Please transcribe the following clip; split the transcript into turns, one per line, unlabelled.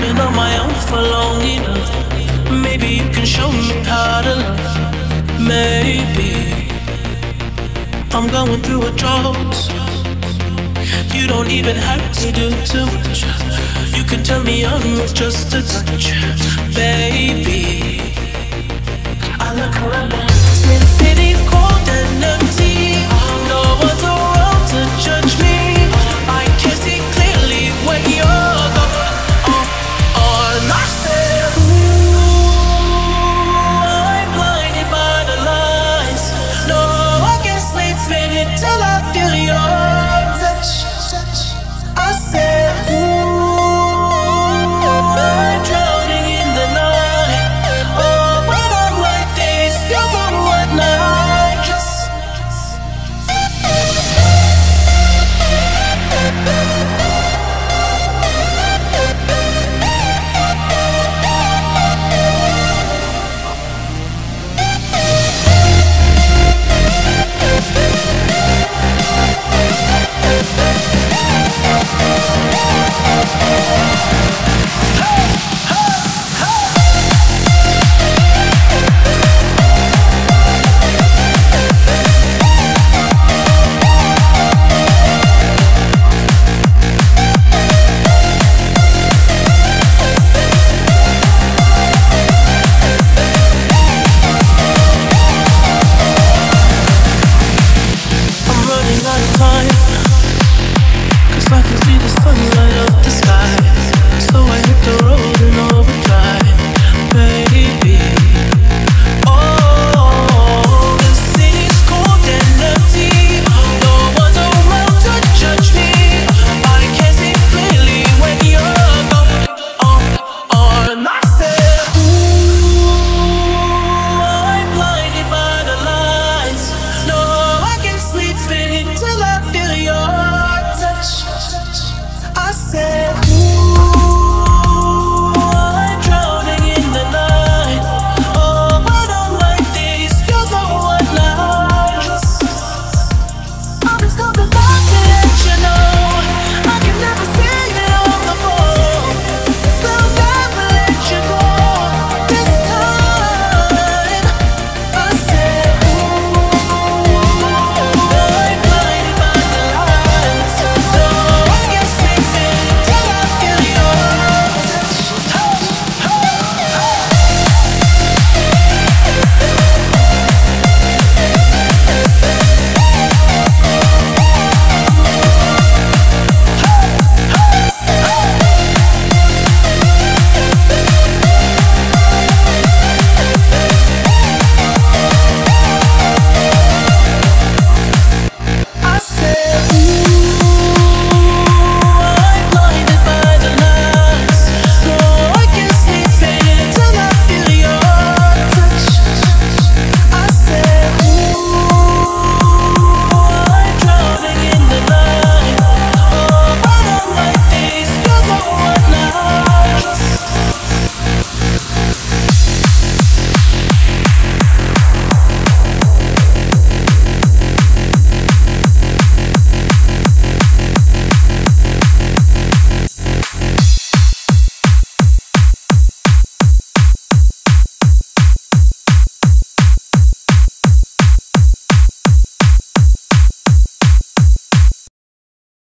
been on my own for long enough. Maybe you can show me how to love. Maybe I'm going through a drought. You don't even have to do too much. You can turn me on with just a touch, baby. I look around and the city's cold and empty.